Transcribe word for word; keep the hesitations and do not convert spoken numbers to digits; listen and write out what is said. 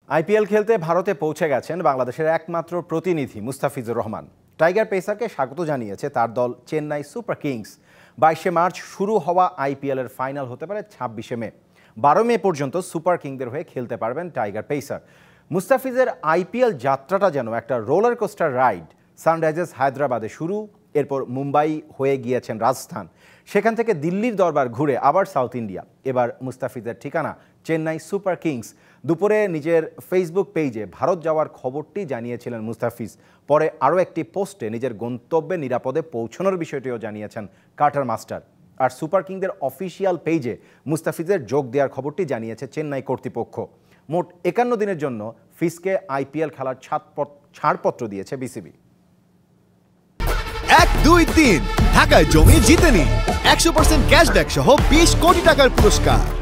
IPL খেলতে ভারতে পৌঁছে গেছেন বাংলাদেশের একমাত্র প্রতিনিধি মুস্তাফিজুর রহমান। টাইগার পেসারকে স্বাগত জানিয়েছে তার দল চেন্নাই সুপার কিংস। বাইশে মার্চ শুরু হওয়া আইপিএল এর ফাইনাল হতে পারে ছাব্বিশে মে। বারো মে পর্যন্ত সুপার কিংসদের হয়ে খেলতে পারবেন টাইগার পেসার। মুস্তাফিজের আইপিএল যাত্রাটা যেন একটা রোলার কোস্টার রাইড। সানরাইজার্স হায়দ্রাবাদে শুরু, এরপর মুম্বাই হয়ে গিয়েছেন রাজস্থান, সেখান থেকে দিল্লির দরবার ঘুরে আবার সাউথ ইন্ডিয়া। এবার মুস্তাফিজের ঠিকানা চেন্নাই সুপার কিংস। দুপুরে নিজের ফেসবুক পেজে ভারত যাওয়ার খবরটি জানিয়েছিলেন মুস্তাফিজ। পরে আরও একটি পোস্টে নিজের গন্তব্যে নিরাপদে পৌঁছানোর বিষয়টিও জানিয়েছেন কার্টার মাস্টার। আর সুপার কিংসদের অফিসিয়াল পেজে মুস্তাফিজের যোগ দেওয়ার খবরটি জানিয়েছে চেন্নাই কর্তৃপক্ষ। মোট একান্ন দিনের জন্য ফিসকে আইপিএল খেলার ছাড়পত্র দিয়েছে বিসিবি। এক দুই তিন ঢাকায় জমি জিতে নিন একশো পার্সেন্ট ক্যাশব্যাক সহ বিশ কোটি টাকার পুরস্কার।